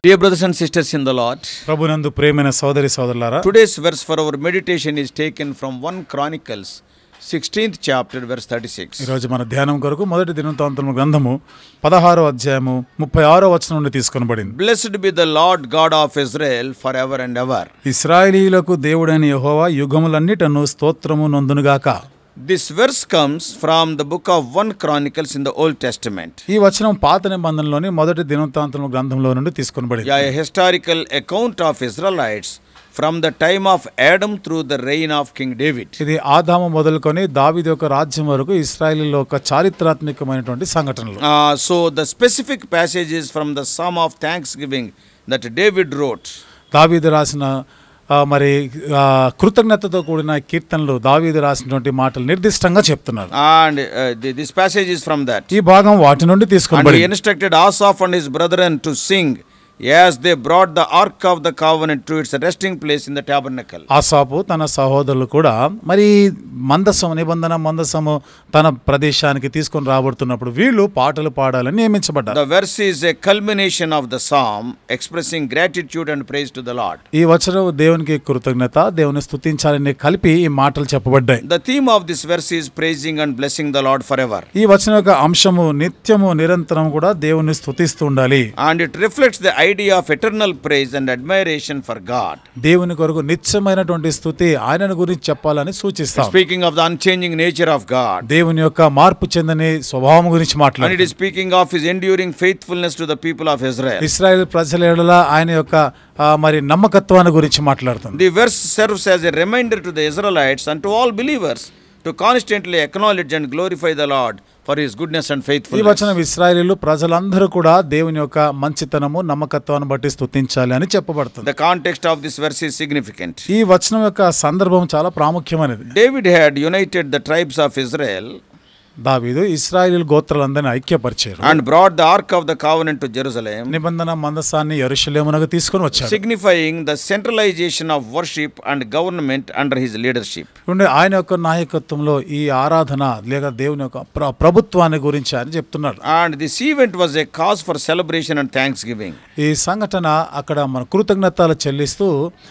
Dear brothers and sisters in the Lord, ప్రభునందు ప్రియమైన సోదరి సోదరులారా, today's verse for our meditation is taken from 1 Chronicles 16th chapter verse 36. ఈ రోజు మన ధ్యానం కొరకు మొదటి దినవృత్తాంతముల గ్రంథము 16వ అధ్యాయము 36వ వచనం నుండి తీసుకొనబడింది. Blessed be the Lord God of Israel forever and ever. ఇశ్రాయేలీయులకు దేవుడైన యెహోవా యుగములన్నిటను స్తోత్రము నొందునుగాక. This verse comes from the book of 1 Chronicles in the Old Testament. ఈ వచనం పాత నిబంధనలోని మొదటి దినవృత్తాంతముల గ్రంథంలో నుండి తీసుకొనబడింది. A historical account of Israelites from the time of Adam through the reign of King David. ఇది ఆదాము మొదలుకొని దావీదు యొక్క రాజ్యం వరకు ఇశ్రాయేలీయుల యొక్క చారిత్రాత్మకమైనటువంటి సంఘటనలు. So the specific passages from the Psalm of Thanksgiving that David wrote. దావీదు రాసిన మరి కృతజ్ఞతతో కూడిన కీర్తనలు దావీదు రాసినటువంటి మాటలు నిర్దిష్టంగా చెప్తున్నారు. And this passage is from that. ఈ భాగం వాటి నుండి And తీసుకొనబడింది. he instructed Asaph and his brethren to sing as they brought the ark of the covenant to its resting place in the tabernacle. ఆసాపు తన సహోదరులు కూడా మరి నిబంధన మందసము తన ప్రదేశానికి తీసుకొని రాబడుతున్నప్పుడు వీళ్ళు పాటలు పాడాలని నియమించబడ్డారు. The verse is a culmination of the psalm expressing gratitude and praise to the Lord. ఈ వచనం దేవునికి కృతజ్ఞత, దేవుని స్తుతించాలని కలిపి ఈ మాటలు చెప్పబడ్డాయి. The theme of this verse is praising and blessing the Lord forever. ఈ వచనం యొక్క అంశము నిత్యము నిరంతరం కూడా దేవుని స్తుతిస్తూ ఉండాలి. And it reflects the idea of eternal praise and admiration for God. దేవుని కొరకు నిత్యమైనటువంటి స్తుతి ఆయనను గురించి చెప్పాలని సూచిస్తాం. Speaking of the unchanging nature of God. దేవుని యొక్క మార్పు చెందని స్వభావం గురించి And it మాట్లాడుతుంది. is speaking of his enduring faithfulness to the people of Israel. Israel ప్రజల ఎడల ఆయన యొక్క మరి నమ్మకత్వాన్ని గురించి మాట్లాడుతుంది. The verse serves as a reminder to the Israelites and to all believers to constantly acknowledge and glorify the Lord for his goodness and ఈ faithfulness. వచనం ఇశ్రాయేలీయులు ప్రజలందరూ కూడా దేవుని యొక్క మంచితనము నమ్మకత్వాన్ని బట్టి స్తుతించాలి అని చెప్పబడుతుంది. The context of this verse is significant. ఈ వచనం యొక్క సందర్భం చాలా ప్రాముఖ్యమైనది. David had united the tribes of Israel దావీదు ఇశ్రాయేలు గోత్రాలందరినీ ఐక్యపరిచారు. and brought the ark of the covenant to Jerusalem, నిబంధన మందసాన్ని యెరూషలేమునకు తీసుకొని వచ్చారు. signifying the centralization of worship and government under his leadership. ఆయన యొక్క నాయకత్వంలో ఈ ఆరాధన లేక దేవుని యొక్క ప్రభుత్వాన్ని గురించి అని చెప్తున్నారు. And this event was a cause for celebration and thanksgiving. ఈ సంఘటన అక్కడ మన కృతజ్ఞతలు చెల్లిస్తూ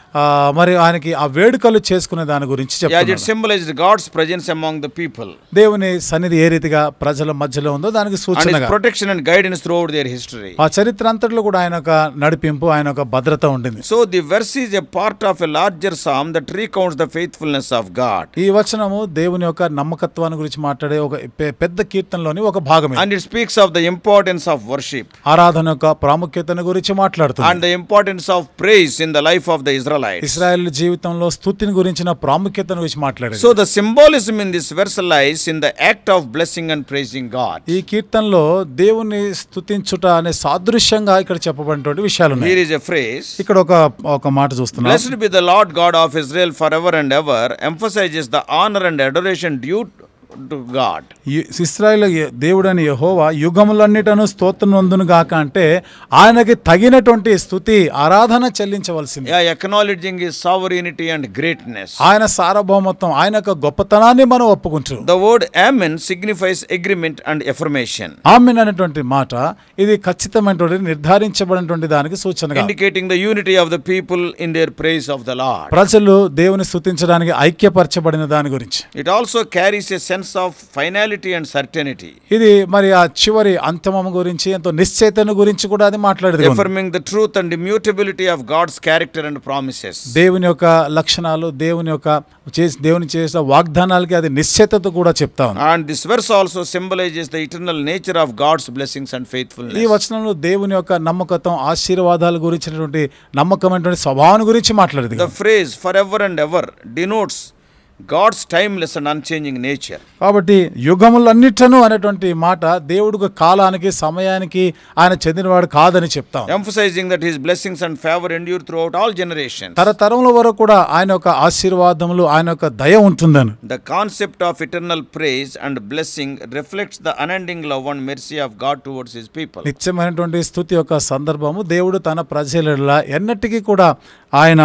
మరి ఆయనకి ఆ వేడుకలు చేసుకునే దాని గురించి As it చెప్తున్నారు. symbolized God's presence among the people దేవుని సన్నిధి ఏ రీతిగా ప్రజల మధ్యలో ఉందో దానికి and his సూచనగా protection and guidance throughout their history. ఆ చరిత్ర అంతట్లో కూడా ఆయన ఒక నడిపింపు, ఆయన ఒక భద్రత ఉండింది. So the verse is a part of a larger psalm that recounts the faithfulness of God. ఈ వచనము దేవుని యొక్క నమ్మకత్వాన్ని గురించి మాట్లాడే ఒక పెద్ద కీర్తనలోని ఒక భాగమే. And it speaks of the importance of worship ఆరాధన యొక్క ప్రాముఖ్యతను గురించి మాట్లాడుతుంది. and the importance of praise in the life of the Israelites. ఇశ్రాయేలు జీవితంలో స్తుతిని గురించిన ప్రాముఖ్యతను గురించి మాట్లాడేది. So the symbolism in this verse lies in the act of blessing and praising God. ఈ కీర్తనలో దేవుని స్తుతించుట అనే సాదృశ్యంగా ఇక్కడ చెప్పబడినటువంటి విషయాలు ఉన్నాయి. Here is a phrase, ఇక్కడ ఒక మాట చూస్తున్నాం. blessed be the Lord God of Israel forever and ever, emphasizes the honor and adoration due to God. ఇశ్రాయేలు దేవుడని యెహోవా యుగములన్నిటను స్తోత్రం నొందును గాక అంటే ఆయనకి తగినటువంటి స్తుతి ఆరాధన చెల్లించవలసింది. Yeah, acknowledging his sovereignty and greatness. ఆయన సార్వభౌమత్వం, ఆయన యొక్క గొప్పతనాన్ని మనం ఒప్పుకుంటాం. The word amen signifies agreement and affirmation. ఆమేన్ అనేటువంటి మాట ఇది ఖచ్చితమైనటువంటి నిర్ధారించబడినటువంటి దానికి సూచనగా, indicating the unity of the people in their praise of the Lord. ప్రజలు దేవుని స్తుతించడానికి ఐక్యపరచబడిన దాని గురించి. It also carries a sense of finality and certainty. ఇది మరి ఆ చివరి అంతిమం గురించి, ఎంతో నిశ్చయితను గురించి కూడా అది మాట్లాడేది. Affirming the truth and immutability of God's character and promises. దేవుని యొక్క లక్షణాలు, దేవుని చేసిన వాగ్దానాలకి అది నిశ్చయితతో కూడా చెప్తా ఉంది. And this verse also symbolizes the eternal nature of God's blessings and faithfulness. ఈ వచనంలో దేవుని యొక్క నమ్మకత్వం, ఆశీర్వాదాల గురించినటువంటి నమ్మకమైనటువంటి స్వభావం గురించి మాట్లాడేది. The phrase forever and ever denotes God's timeless and unchanging nature. కాబట్టి యుగములన్నిటను అనేటువంటి మాట దేవుడికి కాలానికి, సమయానికి ఆయన చెందినవాడు కాదని చెప్తాం. Emphasizing that his blessings and favor endure throughout all generations. తరతరముల వరకు కూడా ఆయన యొక్క ఆశీర్వాదములు, ఆయన యొక్క దయ ఉంటుందని. The concept of eternal praise and blessing reflects the unending love and mercy of God towards his people. నిత్యమైనటువంటి స్తుతి యొక్క సందర్భము దేవుడు తన ప్రజల ఎన్నటికీ కూడా ఆయన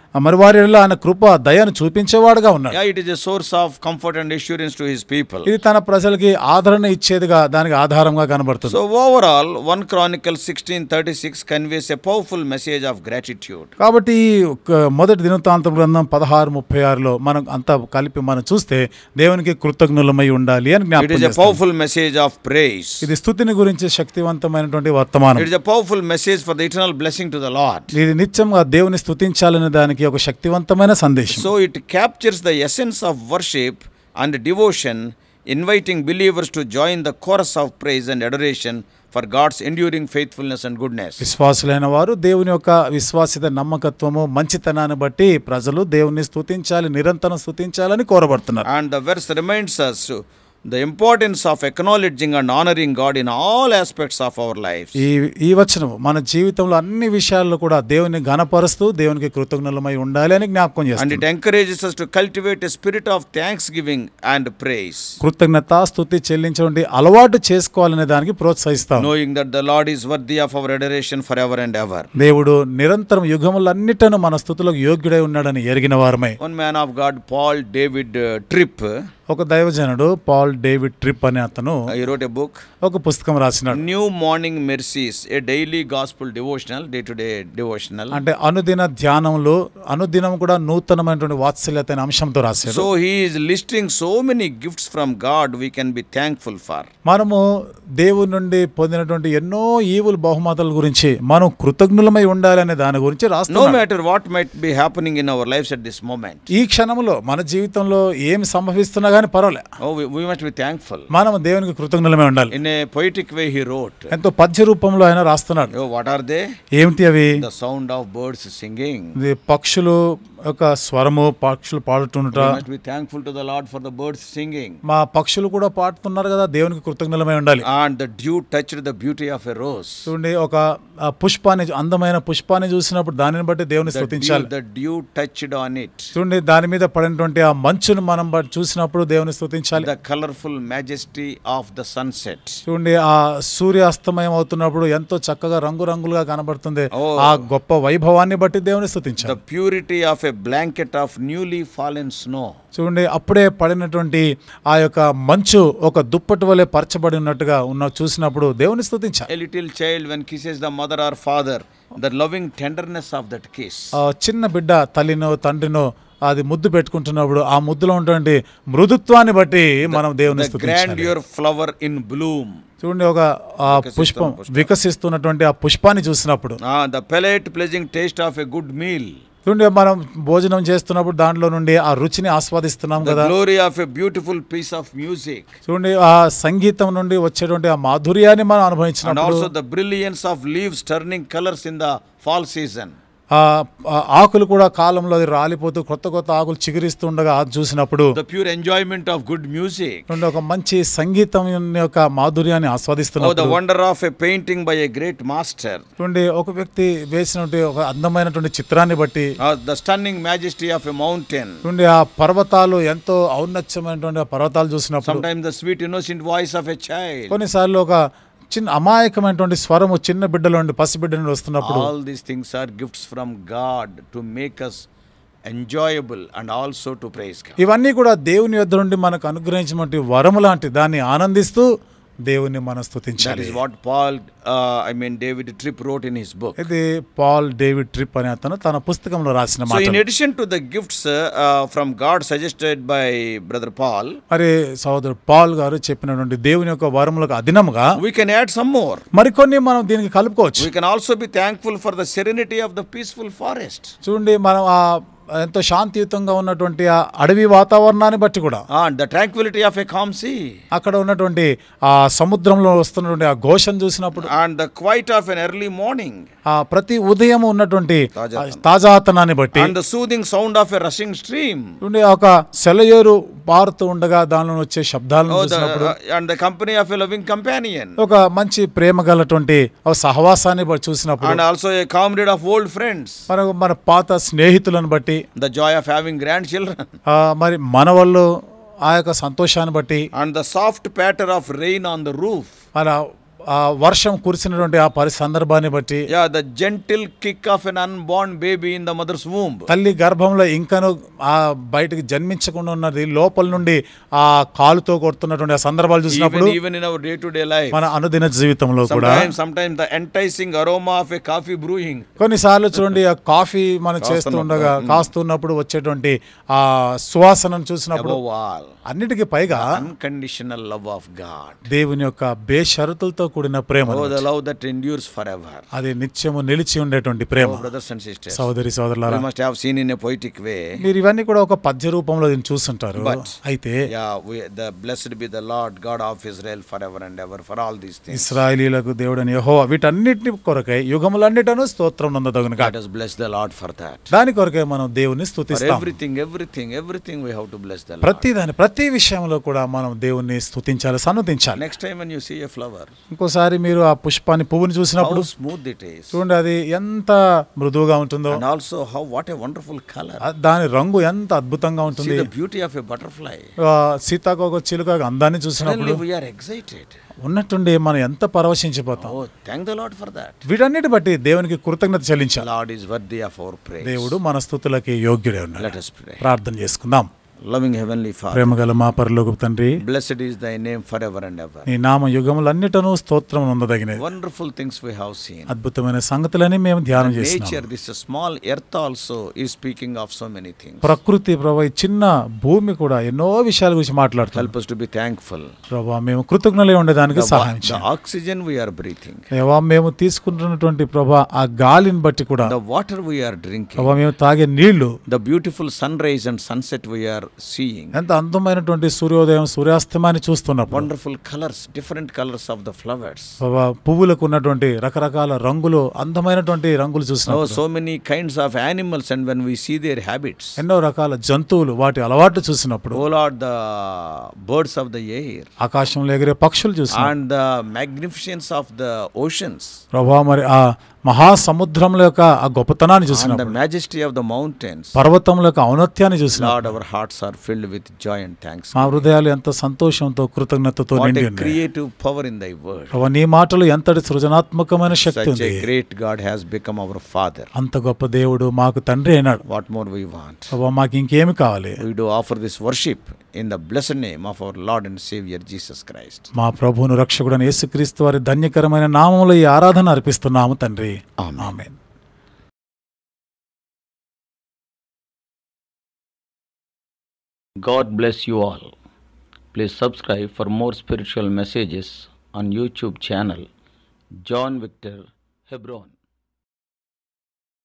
మరి వారి ఎడల ఆయన కృప దయను చూపించేవాడుగా ఉన్నాడు. Yeah, it is a source of comfort and assurance to his people. ఇది తన ప్రజలకి ఆదరణ ఇచ్చేదిగా, దానికి ఆధారంగా కనబడుతుంది. So overall, 1 Chronicles 16:36 conveys a powerful message of gratitude. కాబట్టి మొదటి దినవృత్తాంతం గ్రంథం 16:36లో మనం అంతా కలిపి మనం చూస్తే దేవునికి కృతజ్ఞులమై ఉండాలి అని It జ్ఞాపకం is a చేస్తాం. powerful message of praise. ఇది స్తుతిని గురించి శక్తివంతమైనటువంటి వర్తమానం. It is a powerful message for the eternal blessing to the Lord. ఇది నిత్యంగా దేవుని స్తుతించాలనే దానికి ఒక శక్తివంతమైన సందేశం. So it captures the essence of worship and devotion, inviting believers to join the chorus of praise and adoration for God's enduring faithfulness and goodness. విశ్వాసులైన వారు దేవుని యొక్క విశ్వాసిత నమ్మకత్వము మంచితనాన్ని బట్టి ప్రజలు దేవుని స్తుతించాలి, నిరంతరం స్తుతించాలని కోరబడుతున్నారు. And the verse reminds us the importance of acknowledging and honoring God in all aspects of our lives. ఈ వచనం మన జీవితంలో అన్ని విషయాల్లో కూడా దేవుని ఘనపరుస్తూ దేవునికి కృతజ్ఞులమై ఉండాలి అని జ్ఞాపకం And చేస్తుంది. it encourages us to cultivate a spirit of thanksgiving and praise, కృతజ్ఞత స్తుతి చెల్లించే అలవాటు చేసుకోవాలనే దానికి ప్రోత్సహిస్తాం. knowing that the Lord is worthy of our adoration forever and ever. దేవుడు నిరంతరం యుగములన్నిటను మన స్తుతులకు యోగ్యుడై ఉన్నాడని ఎరిగిన వారమై One man of God, Paul David Tripp, ఒక దైవజనుడు పాల్ డేవిడ్ ట్రిప్ అనే అతను he wrote a book, ఒక పుస్తకం రాసినాడు. New Morning Mercies, a daily gospel devotional, day-to-day devotional. అంటే అనుదిన ధ్యానంలో అనుదినం కూడా నూతనమైనటువంటి వాత్సల్యత అనే అంశంతో రాశాడు. So he is listing so many gifts from God we can be thankful for. మనము దేవుని నుండి పొందినటువంటి ఎన్నో ఈవుల బహుమతుల గురించి మనం కృతజ్ఞులమై ఉండాలి అనే దాని గురించి No రాస్తున్నాడు. matter what might be happening in our lives at this moment. ఈ క్షణంలో మన జీవితంలో ఏమి సంభవిస్తున్నా గానీ పర్వాలే, Oh, we must be thankful. మనం దేవునికి కృతజ్ఞులమై ఉండాలి. In a poetic way he wrote. ఎంతో పద్య రూపంలో ఆయన రాస్తున్నాడు. Oh, what are they? ఏమిటి అవి? The sound of birds singing. ఇది పక్షులు యొక్క స్వరము, పక్షులు పాడుతుంట. We must be thankful to the Lord for the birds singing. మా పక్షులు కూడా పాడుతున్నారు కదా, దేవునికి కృతజ్ఞులమై ఉండాలి. And the dew touched the beauty of a rose. చూడండి, ఒక పుష్పాన్ని, అందమైన పుష్పాన్ని చూసినప్పుడు దానిని బట్టి దేవుని స్తుతించాలి. The dew touched on it. చూడండి, దాని మీద పడినటువంటి ఆ మంచును మనం చూసినప్పుడు దేవుని స్తుతించాలి. The colorful majesty of the sunset. చూడండి, ఆ సూర్యాస్తమయం అవుతున్నప్పుడు ఎంతో చక్కగా రంగురంగులుగా కనబడుతుంది. Oh. ఆ గొప్ప వైభవాన్ని బట్టి దేవుని స్తుతించాలి. The purity of a blanket of newly fallen snow. చూడండి, అప్పుడే పడినటువంటి ఆ యొక్క మంచు ఒక దుప్పటి వలె పరచబడి ఉన్నట్టుగా చూసినప్పుడు దేవుని స్తుతించాలి. A little child when kisses the mother or father, the loving tenderness of that kiss. ఆ చిన్న బిడ్డ తల్లినో తండ్రినో అది ముద్దు పెట్టుకుంటున్నప్పుడు ఆ ముద్దులో ఉన్నటువంటి మృదుత్వాన్ని బట్టి మనం దేవుని The స్తుతించాలి. grandeur flower in bloom. చూడండి, ఒక ఆ పుష్పం వికసిస్తున్నటువంటి ఆ పుష్పాన్ని చూసినప్పుడు, The palate pleasing taste of a good meal. చూడండి, మనం భోజనం చేస్తున్నప్పుడు దాంట్లో నుండి ఆ రుచిని ఆస్వాదిస్తున్నాం The కదా. glory of a beautiful piece of music. చూడండి, ఆ సంగీతం నుండి వచ్చేటువంటి ఆ మాధుర్యాన్ని మనం And అనుభవించినప్పుడు, also the brilliance of leaves turning colors in the fall season. ఆ ఆకులు కూడా కాలంలో అది రాలిపోతూ కొత్త కొత్త ఆకులు చిగురిస్తుండగా అది చూసినప్పుడు, The pure enjoyment of good music. చూడండి, ఒక మంచి సంగీతం యొక్క మాధుర్యాన్ని Oh, the ఆస్వాదిస్తున్నప్పుడు, wonder of a painting by a great master. చూడండి, ఒక వ్యక్తి వేసినటువంటి ఒక అందమైనటువంటి చిత్రాన్ని బట్టి, The stunning majesty of a mountain. చూడండి, ఆ పర్వతాలు ఎంతో ఔన్నత్యమైనటువంటి ఆ పర్వతాలు చూసినప్పుడు, Sometimes the sweet innocent voice of a child. కొన్నిసార్లు ఒక చిన్న అమాయకమైనటువంటి స్వరము చిన్న బిడ్డలో నుండి పసిబిడ్డ నుండి వస్తున్నప్పుడు, All these things are gifts from God to make us enjoyable and also to praise God. ఇవన్నీ కూడా దేవుని యొద్ద నుండి మనకు అనుగ్రహించినటువంటి వరము లాంటి దాన్ని ఆనందిస్తూ దేవుని మనం That స్తుతించాలి. is what David Tripp wrote in his book. ఇది పాల్ డేవిడ్ ట్రిప్ అనే అతను తన పుస్తకంలో రాసిన So మాట. in addition to the gifts from God suggested by Brother Paul, మరి సహోదరు పాల్ గారు చెప్పినటువంటి దేవుని యొక్క వరములకు అధీనముగా we can add some more. మరికొన్ని మనం దీనికి కలుపుకోవచ్చు. We can also be thankful for the serenity of the peaceful forest. చూడండి, మనం ఆ ఎంతో శాంతియుతంగా ఉన్నటువంటి ఆ అడవి వాతావరణాన్ని బట్టి కూడా, And the tranquility of a calm sea. అక్కడ ఉన్నటువంటి ఆ సముద్రంలో వస్తున్నటువంటి ఆ ఘోషను చూసినప్పుడు, And the quiet of an early morning. ఆ ప్రతి ఉదయం ఉన్నటువంటి తాజాతనం. తాజాతనాన్ని బట్టి, And the soothing sound of a rushing stream. చూడండి, ఒక సెలయేరు పారుతూ ఉండగా దానిలో వచ్చే శబ్దాలను చూసినప్పుడు, And the company of a loving companion. ఒక మంచి ప్రేమ గలటువంటి ఒక సహవాసాన్ని చూసినప్పుడు, And also a comrade of old friends. మన పాత స్నేహితులను బట్టి, The joy of having grandchildren. మరి మనవళ్ళు ఆ యొక్క సంతోషాన్ని బట్టి, And the soft patter of rain on the roof. మన ఆ వర్షం కురిసినటువంటి ఆ సందర్భాన్ని బట్టి, yeah, the gentle kick of an unborn baby in the mother's womb, తల్లి గర్భంలో ఇంకను ఆ బయటకు జన్మించకుండా ఉన్నది లోపల నుండి ఆ కాలుతో కొడుతున్నటువంటి ఆ సందర్భాలు చూసినప్పుడు, even in our day to day life, మన అనుదిన జీవితంలో కూడా sometimes the enticing aroma of a coffee brewing, కొన్నిసార్లు చూడండి ఆ కాఫీ మనం చేస్తుండగా కాస్తున్నప్పుడు వచ్చేటువంటి ఆ సువాసనను చూసినప్పుడు, above all, అన్నిటికీ పైగా unconditional love of God, దేవుని యొక్క బేషరతులతో కూడిన ప్రేమ, oh the love that endures forever, అది నిత్యము నిలిచి ఉండేటువంటి ప్రేమ. brothers and sisters, సోదరి సోదరులారా, you must have seen in a poetic way, మీరు ఇవన్నీ కూడా ఒక పద్య రూపంలో దీన్ని చూస్తుంటారు. అయితే the blessed be the Lord God of Israel forever and ever for all these things, ఇశ్రాయేలీయులకు దేవుడని యెహోవా వీటన్నిటిని కొరకై యుగములన్నిటను స్తోత్రం నందదగును గాక. let us bless the Lord for that, దాని కొరకై మనం దేవుని for స్తుతిస్తాం. everything we have to bless the Lord. ప్రతి విషయంలో కూడా మనం దేవుని స్తుతించాలి, సన్నుతించాలి. Next time when you see a flower, ఇంకోసారి మీరు ఆ పుష్పాన్ని పువ్వుని చూసినప్పుడు how smooth it is, చూడండి అది ఎంత మృదువుగా ఉంటుందో, and also what a wonderful color, దాని రంగు ఎంత అద్భుతంగా ఉంటుంది. see the beauty of a butterfly, సీతాకోక చిలుక అందాన్ని చూసినప్పుడు we are excited, ఉన్నట్టుండి మనం ఎంత పరవశించిపోతాం. oh thank the Lord for that, వీటన్నిటి బట్టి దేవునికి కృతజ్ఞత చెల్లించాలి. Lord is worthy of our praise, దేవుడు మన స్తుతులకి యోగ్యుడే ఉన్నాడు. let us pray. ప్రార్థన చేసుకుందాం. Loving heavenly Father, ప్రేమగల మా పరలోకపు తండ్రి, blessed is thy name forever and ever, నీ నామ యుగములన్నిటను స్తోత్రం నొందదగినది. wonderful things we have seen, అద్భుతమైన సంగతులని మేము ధ్యానం nature, చేస్తున్నాం. this small earth also is speaking of so many things, ప్రకృతి ప్రభా, ఈ చిన్న భూమి కూడా ఎన్నో విషయాల గురించి మాట్లాడుతుంది. help us to be thankful, ప్రభా మేము కృతజ్ఞులై ఉండడానికి సహాయం the చేయండి. oxygen we are breathing, దేవా మేము తీసుకుంటున్నటువంటి ప్రభా ఆ గాలిని బట్టి కూడా, the water we are drinking, ప్రభా మేము తాగే నీళ్లు, the beautiful sunrise and sunset we are seeing, ఎంత అందమైనటువంటి సూర్యోదయం సూర్యాస్తమాన్ని చూస్తున్నప్పుడు, wonderful colors, different colors of the flowers, ప్రభా పువ్వులకు ఉన్నటువంటి రకరకాల రంగులు, అందమైనటువంటి రంగులు oh చూసినప్పుడు, so many kinds of animals, and when we see their habits, ఎన్నో రకాల జంతువులు వాటి అలవాట్లు చూసినప్పుడు, oh Lord, the birds of the air, ఆకాశంలో ఎగిరే పక్షులు చూసినప్పుడు, and the magnificence of the oceans, ప్రభా మరి ఆ మహాసముద్రంలో యొక్క ఆ గొప్పతనాన్ని and the చూసినప్పుడు, majesty of the mountains, పర్వతంలో యొక్క ఔన్నత్యాన్ని చూసినప్పుడు, Lord, our hearts are filled with joy and thanks. మా హృదయాలు ఎంత సంతోషంతో కృతజ్ఞతతో What నిండి a ఉన్నాయి. creative power in thy word, ప్రభా నీ మాటలు ఎంతటి సృజనాత్మకమైన శక్తి such ఉంది. a great God has become our Father, అంత గొప్ప దేవుడు మాకు తండ్రి అయినాడు. what more we want? ప్రభా మాకు ఇంకేమి కావాలి? We do offer this worship in the blessed name of our Lord and Savior Jesus Christ. మా ప్రభువును రక్షకుడైన యేసుక్రీస్తు వారి ధన్యకరమైన నామములో ఈ ఆరాధన అర్పిస్తున్నాము తండ్రి. ఆమేన్. God bless you all. Please subscribe for more spiritual messages on YouTube channel John Victor Hebron.